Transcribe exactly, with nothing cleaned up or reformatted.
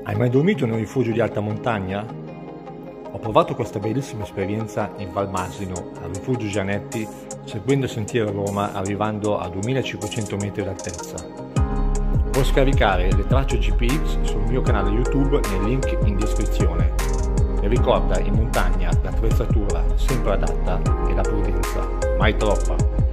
Hai mai dormito in un rifugio di alta montagna? Ho provato questa bellissima esperienza in Val Masino, al rifugio Gianetti, seguendo il sentiero Roma arrivando a duemilacinquecento metri d'altezza. Puoi scaricare le tracce G P X sul mio canale YouTube nel link in descrizione. E ricorda, in montagna l'attrezzatura sempre adatta e la prudenza, mai troppa.